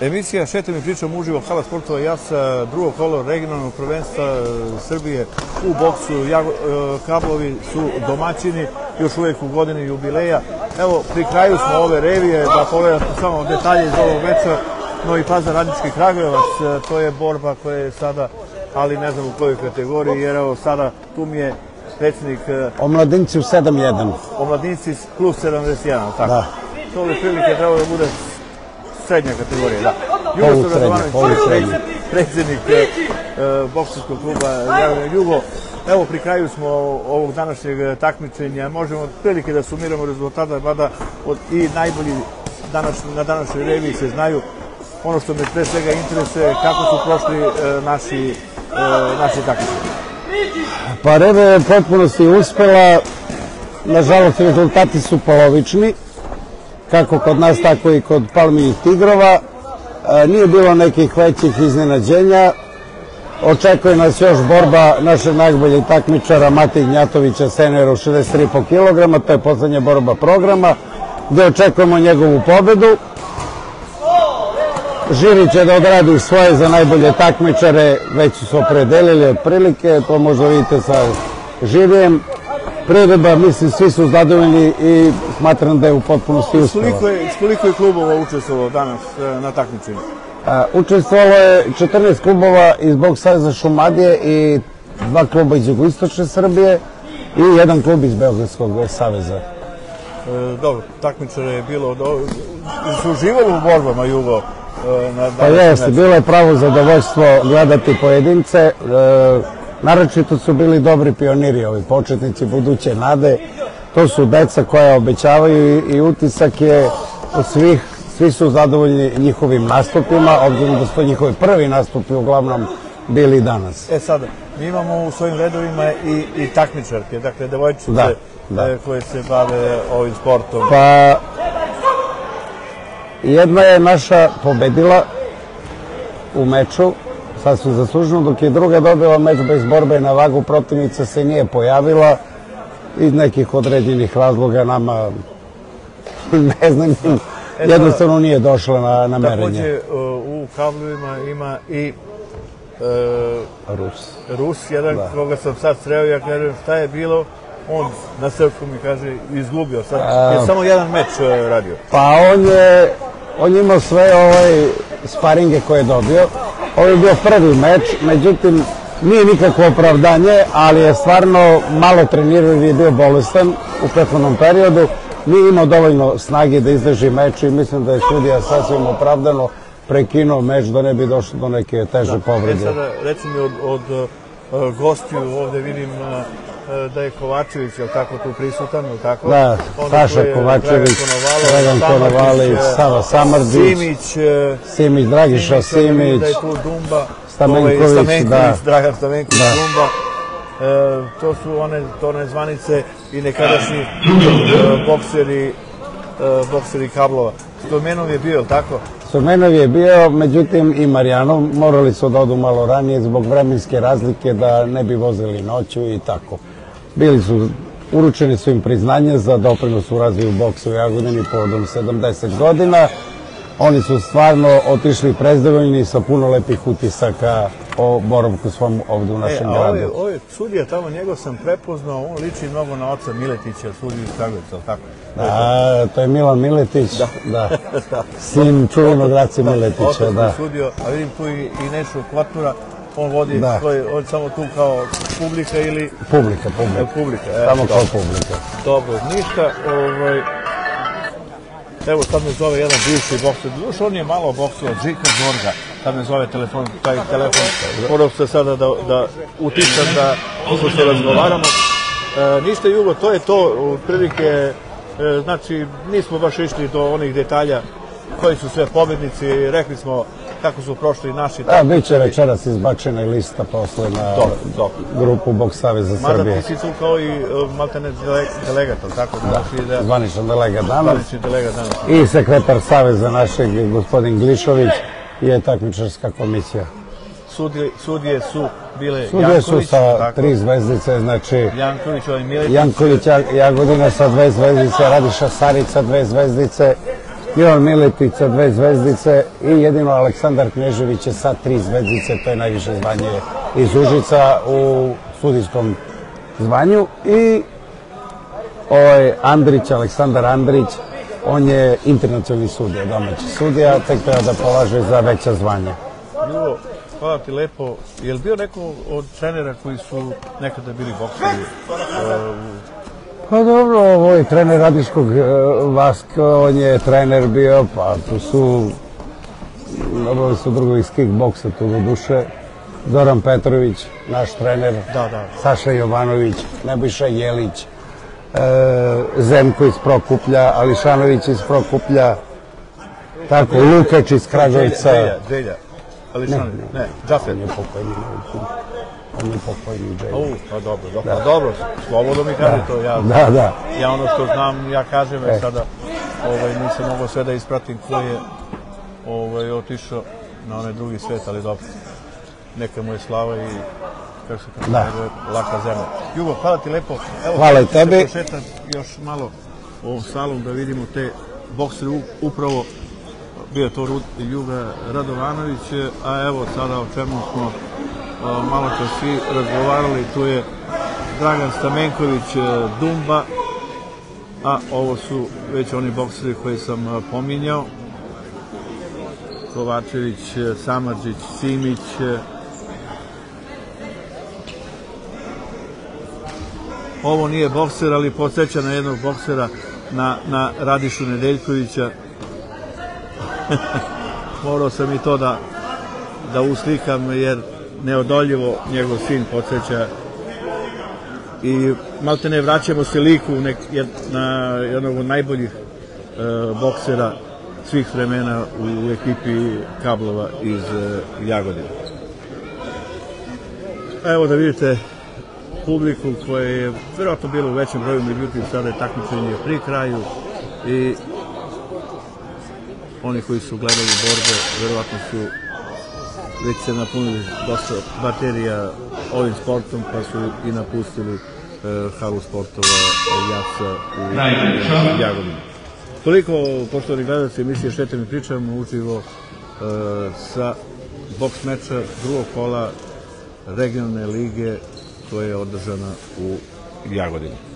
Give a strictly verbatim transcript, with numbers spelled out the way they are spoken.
Emisija Šetam i pričam uživo hala sportova Jasa, drugo kolo regionalnog prvenstva Srbije u boksu. Kablovi su domaćini, još uvijek u godini jubileja. Evo, pri kraju smo ove revije, da pogledate samo detalje iz ovog meča. Novi Pazar Radnički Kragujevac, to je borba koja je sada, ali ne znam u kojoj kategoriji, jer evo sada tu mi je predsjednik... Omladinci u sedam jedan. Omladinci plus sedamdeset jedan, tako? Da. To bi prilike trebalo da bude srednja kategorija, da. Polu srednja, polu srednja. Predsjednik bokserskog kluba Jugo. Evo, pri kraju smo ovog današnjeg takmičenja. Možemo prilike da sumiramo rezultata, mada i najbolji na današnjoj reviji se znaju. Ono što me pre svega interesuje, kako su prošli naši takmičenja. Pa Reva je potpuno si uspela. Nažalost, rezultati su polovični. Kako kod nas, tako i kod Palminih Tigrova. Nije bilo nekih većih iznenađenja. Očekuje nas još borba našeg najboljeg takmičara Mateje Gnjatovića, senioru šezdeset tri i po kilograma. To je poslednja borba programa, gde očekujemo njegovu pobedu. Žiri će da odradi svoje za najbolje takmičare, već su se opredelili otprilike, to možda vidite sa žirijem. Priredba, mislim, svi su zadovoljni i smatram da je u potpunosti uspela. S koliko je klubova učestvovalo danas na takmičenju? Učestvovalo je četrnaest klubova iz Boks saveza Šumadije i dva kluba iz jugoistočne Srbije i jedan klub iz Beogradskog saveza. Dobro, takmičara je bilo, su uživali u borbama Jugo? Pa jeste, bilo je pravo zadovoljstvo gledati pojedince. Naročito su bili dobri pioniri, ovi početnici buduće nade. To su deca koja obećavaju i utisak je od svih, svi su zadovoljni njihovim nastupima, obzirom da su to njihovi prvi nastupi uglavnom bili danas. E sada, mi imamo u svojim redovima i takmičarke, dakle devojčice koje se bave ovim sportom. Pa, jedna je naša pobedila u meču, sasvim zasluženo, dok je druga dobila meč bez borbe na vagu, protivnica se nije pojavila iz nekih određenih razloga, nama ne znam, jednostavno nije došla na merenje. Takođe u kablovima ima i Rus. Rus, jedan koga sam sad sreo, ja kažem šta je bilo, on na srpskom mi kaže izgubio, sad je samo jedan meč radio. Pa on je, on je imao sve ove sparinge koje je dobio. Ovo je bio prvi meč, međutim nije nikakvo opravdanje, ali je stvarno malo trenirao jer je bio bolestan u prethodnom periodu. Nije imao dovoljno snage da izdrži meč i mislim da je sudija sasvim opravdano prekinuo meč da ne bi došlo do neke teže povrede. E sada, reci mi od gostiju, ovde vidim da je Kovačević, je li tako, tu prisutan, je li tako? Da, Saša Kovačević, Dragan Konovalić, Sava Samrđić, Simić, Dragiša Simić, da je tu Dumba, Stamenković, da. Dragan Stamenković, Dumba. To su one zvanice i nekadašnji bokseri kablova. Stomenov je bio, je li tako? Stomenov je bio, međutim i Marjanov, morali su da odu malo ranije zbog vremenske razlike da ne bi vozili noću i tako. Bili su, uručeni su im priznanje za doprinos u razvoju boksa u Jagodini povodom sedamdeset godina. Oni su stvarno otišli prezdovoljni sa puno lepih utisaka o boravku svom ovdje u našem gradu. A ovaj sudija tamo, njegov sam prepoznao, on liči mnogo na oca Miletića, sudiju iz Kragujevca, ali tako? Da, to je Milan Miletić, da. Sin čuvenog Raci Miletića, da. A vidim tu i Nešu Kvatnura, on vodi samo tu kao publika ili... Publika, publika. Samo kao publika. Dobro, ništa. Evo, sad me zove jedan bivši bokser. Još on je malo boksao, Žika Zorga. Sad me zove telefon, taj telefon. Morao se sada da utičam da se razgovaramo. Ništa, Jugo, to je to. Prilike, znači, nismo baš išli do onih detalja koji su sve pobednici. Rekli smo kako su prošli naši... Da, bit će večeras izbačena i lista posle na grupu Boks saveza Srbije. Mada ti si tu kao i maltene delegat, ali tako? Da, zvaničan delegat danas. I sekretar saveza našeg, gospodin Glišović, je takmičarska komisija. Sudije su bile Janković. Sudije su sa tri zvezdice, znači... Janković, ovaj Miletić. Janković, Jagodina sa dve zvezdice, Radiša Sarić sa dve zvezdice Milan Miletić sa dve zvezdice i jedino Aleksandar Knežević je sa tri zvezdice, to je najviše zvanje iz Užica u sudijskom zvanju. I ovaj Andrić, Aleksandar Andrić, on je internacionalni sudija, domaći sudija, tek treba da polaže za veća zvanja. Ljubo, hvala ti lepo. Je li bio neko od trenera koji su nekada bili bokseri? Pa dobro, ovo je trener Radiškog Vaska, on je trener bio, pa tu su, dobro su drugovi iz kickboksa tu do duše. Zoran Petrović, naš trener, Saša Jovanović, Nebojša Jelić, Zemko iz Prokuplja, Ališanović iz Prokuplja, tako, Lukač iz Kragujevca. Zelja, Ališanović, ne, Džafer. On je pokojni, on je pokojni Dželja. Pa dobro, pa dobro, slobodno mi kaže to, ja ono što znam, ja kažem, sada nisam mogao sve da ispratim ko je otišao na onaj drugi svet, ali dobro, neka mu je slava i kako se kaže, laka zemlja. Ljubo, hvala ti lepo. Hvala i tebi. Evo, se prošetam još malo ovom salom da vidimo te boksere, upravo bio je to Ljuba Radovanović, a evo sada o čemu smo malo čas svi razgovarali, tu je Dragan Stamenković Dumba, a ovo su već oni bokseri koje sam pominjao, Kovačević, Samardžić, Simić, ovo nije bokser, ali podsjeća na jednog boksera, na Radišu Nedeljkovića. Morao sam i to da uslikam, jer neodoljivo njegov sin podsjeća. I malte ne vraćamo se liku na jednog od najboljih boksera svih vremena u ekipi Kablova iz Jagodine. Evo da vidite publiku koja je vjerojatno bila u većem broju, međutim sada je takmičenje pri kraju i oni koji su gledali borbe vjerojatno su već se napunili dosta baterija ovim sportom, pa su i napustili halu sportova Jaca u Jagodini. Toliko, poštovani gledalci emisije Šetam i pričam, uživo sa boks meča drugog kola regionalne lige koja je održana u Jagodini.